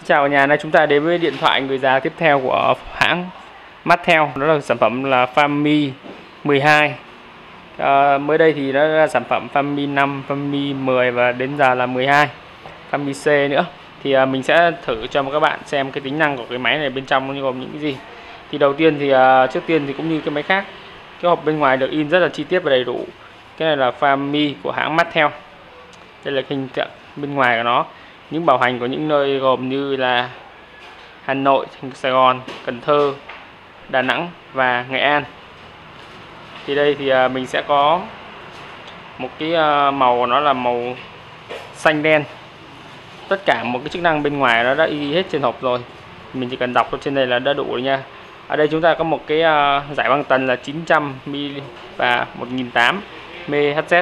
Chào cả nhà, nay chúng ta đến với điện thoại người già tiếp theo của hãng Mattel. Đó là sản phẩm là Family 12. Mới đây thì nó ra sản phẩm Family 5, Family 10 và đến giờ là 12, Family C nữa. Thì mình sẽ thử cho các bạn xem cái tính năng của cái máy này bên trong nó gồm những cái gì. Thì đầu tiên thì trước tiên thì cũng như cái máy khác, cái hộp bên ngoài được in rất là chi tiết và đầy đủ. Cái này là Family của hãng Mattel. Đây là hình tượng bên ngoài của nó. Những bảo hành của những nơi gồm như là Hà Nội, Sài Gòn, Cần Thơ, Đà Nẵng và Nghệ An. Thì đây thì mình sẽ có một cái màu của nó là màu xanh đen. Tất cả một cái chức năng bên ngoài nó đã y hết trên hộp rồi. Mình chỉ cần đọc trên đây là đã đủ rồi nha. Ở đây chúng ta có một cái giải băng tần là 900mm và 1800 MHz.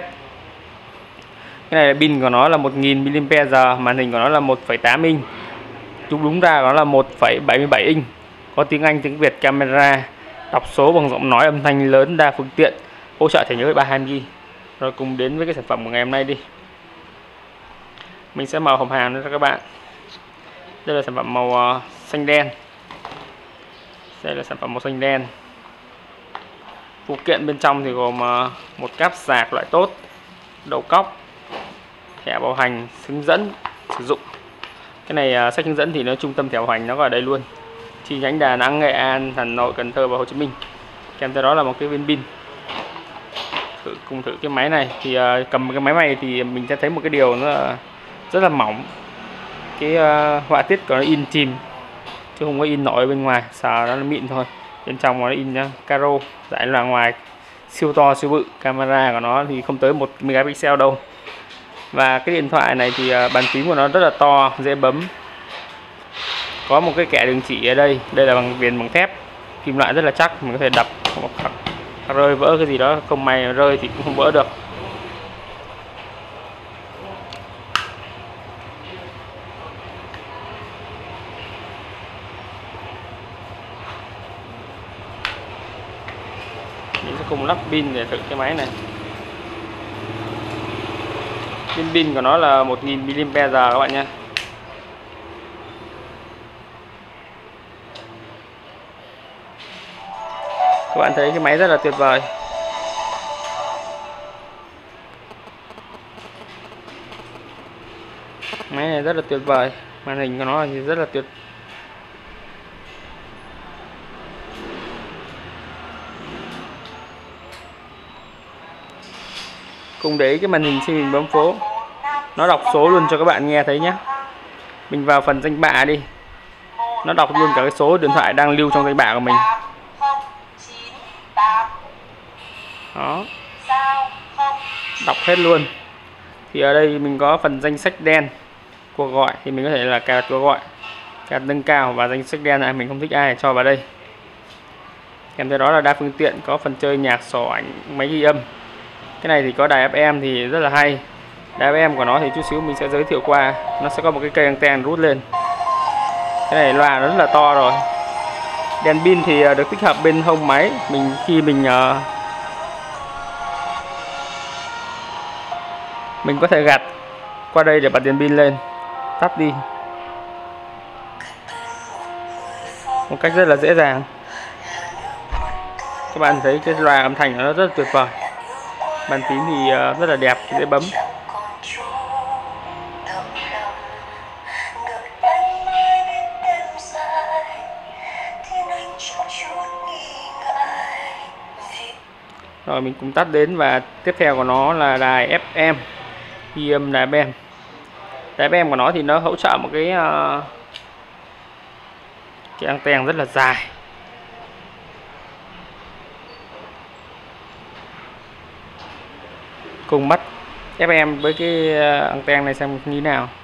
Cái này là pin của nó là 1000 mAh, màn hình của nó là 1,8 inch. Đúng ra nó là 1,77 inch. Có tiếng Anh, tiếng Việt, camera, đọc số bằng giọng nói, âm thanh lớn, đa phương tiện, hỗ trợ thẻ nhớ 32GB. Rồi cùng đến với cái sản phẩm của ngày hôm nay đi. Mình sẽ mở hộp hàng cho các bạn. Đây là sản phẩm màu xanh đen. Đây là sản phẩm màu xanh đen. Phụ kiện bên trong thì gồm một cáp sạc loại tốt, đầu cóc, thẻ bảo hành, hướng dẫn sử dụng. Cái này sách hướng dẫn thì nó trung tâm thẻ bảo hành nó có ở đây luôn, chi nhánh Đà Nẵng, Nghệ An, Hà Nội, Cần Thơ và Hồ Chí Minh. Kèm theo đó là một cái viên pin. Cùng thử cái máy này thì cầm cái máy này thì mình sẽ thấy một cái điều nó rất là mỏng. Cái họa tiết của nó in chìm chứ không có in nổi bên ngoài, sờ nó là mịn thôi. Bên trong nó in caro, giải là ngoài siêu to siêu bự. Camera của nó thì không tới 1 megapixel đâu. Và cái điện thoại này thì bàn phím của nó rất là to, dễ bấm. Có một cái kẽ đường chỉ ở đây. Đây là viền bằng thép, kim loại rất là chắc, mình có thể đập hoặc rơi vỡ cái gì đó, không may rơi thì cũng không vỡ được. Mình sẽ cùng lắp pin để thử cái máy này. Pin của nó là 1000 mAh các bạn nhé. Các bạn thấy cái máy rất là tuyệt vời. Máy này rất là tuyệt vời. Màn hình của nó thì rất là tuyệt. Cùng để cái màn hình khi mình bấm phố, nó đọc số luôn cho các bạn nghe thấy nhé. Mình vào phần danh bạ đi, nó đọc luôn cả cái số điện thoại đang lưu trong danh bạ của mình. Đó, đọc hết luôn. Thì ở đây mình có phần danh sách đen, cuộc gọi thì mình có thể là cài đặt cuộc gọi, cài đặt nâng cao, và danh sách đen này mình không thích ai cho vào đây. Kèm theo đó là đa phương tiện, có phần chơi nhạc, sổ ảnh, máy ghi âm. Cái này thì có đài FM thì rất là hay. Đài FM của nó thì chút xíu mình sẽ giới thiệu qua. Nó sẽ có một cái cây anten rút lên. Cái này loa nó rất là to rồi. Đèn pin thì được tích hợp bên hông máy. Khi mình có thể gạt qua đây để bật đèn pin lên, tắt đi một cách rất là dễ dàng. Các bạn thấy cái loa âm thanh nó rất là tuyệt vời. Bàn phím thì rất là đẹp, dễ bấm. Rồi mình cùng tắt đến, và tiếp theo của nó là đài FM, ghi âm đài FM. Đài FM của nó thì nó hỗ trợ một cái anten rất là dài. Cùng bắt FM với cái anten này xem như thế nào.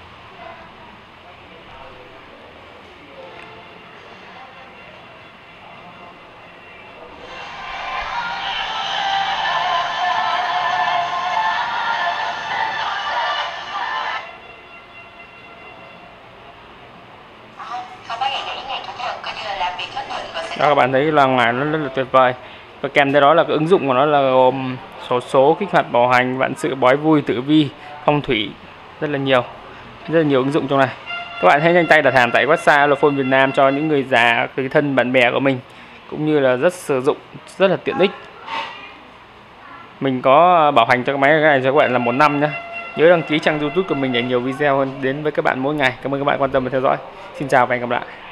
Đó, các bạn thấy cái loa ngoài nó rất là tuyệt vời. Và kèm theo đó là cái ứng dụng của nó là gồm số kích hoạt bảo hành, vạn sự, bói vui, tử vi, phong thủy, rất là nhiều ứng dụng trong này. Các bạn hãy nhanh tay đặt hàng tại website Alophone Việt Nam cho những người già, người thân bạn bè của mình, cũng như là rất sử dụng, rất là tiện ích. Mình có bảo hành cho cái máy này cho các bạn là 1 năm nhé. Nhớ đăng ký trang YouTube của mình để nhiều video hơn đến với các bạn mỗi ngày. Cảm ơn các bạn quan tâm và theo dõi. Xin chào và hẹn gặp lại.